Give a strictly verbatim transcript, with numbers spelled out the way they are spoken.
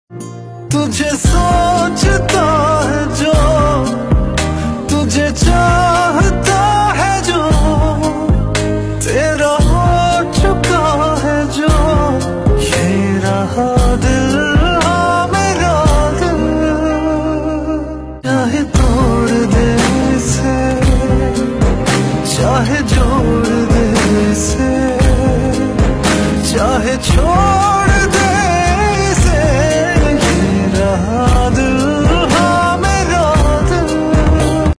तुझे सोचता है जो, तुझे चाहता है जो, तेरा हो चुका है जो, ये रहा दिल, हाँ मेरा दिल। चाहे तोड़ दे इसे, चाहे जोड़ दे इसे, चाहे छोड़